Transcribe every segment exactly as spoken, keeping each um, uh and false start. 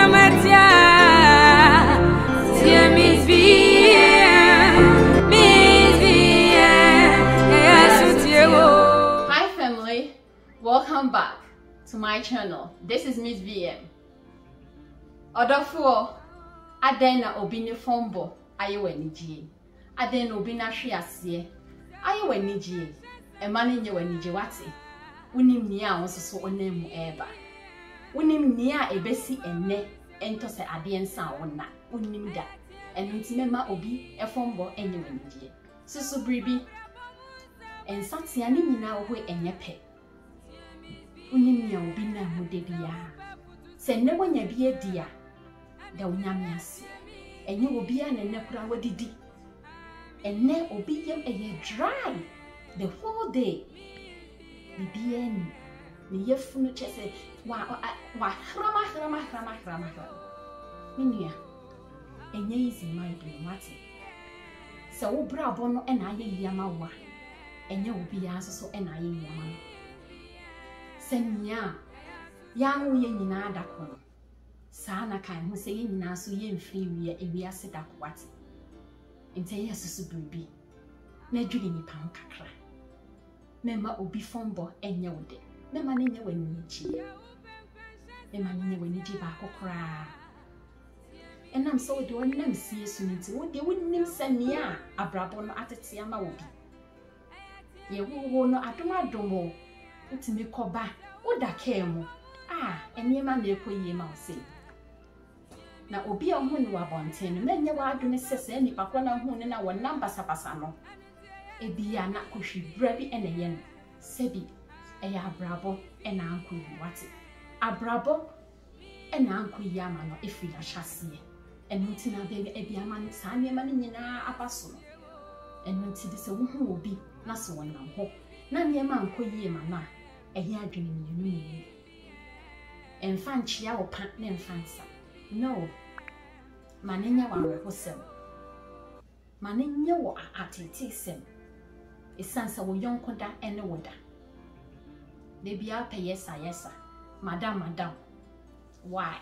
Hi family, welcome back to my channel. This is Miss V M. Odofo adena obini fombo aye waniji. Adena obina hwiase aye waniji. Ema ne nye waniji wate. Unim ni a wonsoso onam eba. Unim ni a ebesi enne ento se ade ensa wona. Unim da. Eno ntimema obi efombo enye waniji. Susu bribi ensatia ni nyina wo enye pe. Unim ni a obi na mode bia. Se ne wonya bia dia da unyame ase. Enye obi a ne nekura wadidi. Enne obi yem eye dry the whole day. Bibi en ni yefunu chese wa wa hrama hrama hrama hrama. Minia enye izi mai bi mate. Se wo brabo no e na aye yama wa. Enye obi ya so e na aye yama. Se nya ya hu ye nyina adakọ. Sa na kan hu se ye nyina so ye mfiri wi e wi ase dakọ wate. Nte ye susu bibi. Na dwudi ni pa kakra. Mema obi fombo enye wode. Mema ne nye wani chi. Mema ne nye wani ji ba kokora. Enam so de wonam sie so nti wo de wonnim sania abrabo no atete ama obi. Ye wo no adoma domo. Utimi koba. Oda kemu. Ah, enema na ekoyie ma ose. Na obi a hu ni wabonten na nye wa adone sese ni pakwa na hu ni na wonam basabasa no. Ebia na kohwi brabi ene ye no sebi eya abrabo ena anko yi wate abrabo ena anko yi ama no efi la hyasie enu ti na be ebia ma sa ne ma nyina apaso no enu ti de se wo hu obi na so wonam ho na ne ma anko yi ma na eya adwene nyinu ni emfa nchia wo pa na emfa nsa no manenya wa rehosem manenya wo atete sem esansa wo yonko da ene woda de bia pe yesa yesa madam madam why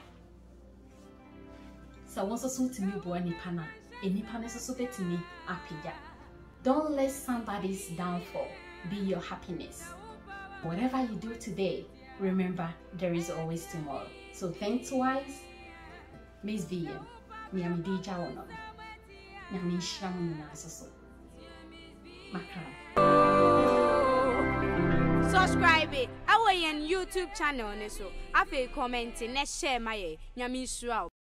so wonso so timi bo ani pana eni pana so so betimi apija. Don't let somebody's downfall be your happiness. Whatever you do today, remember there is always tomorrow. So think twice. Miss V M nyami di jawo no nyami shramu na so so subscribe it our YouTube channel ne so afi comment ne share my nyami sure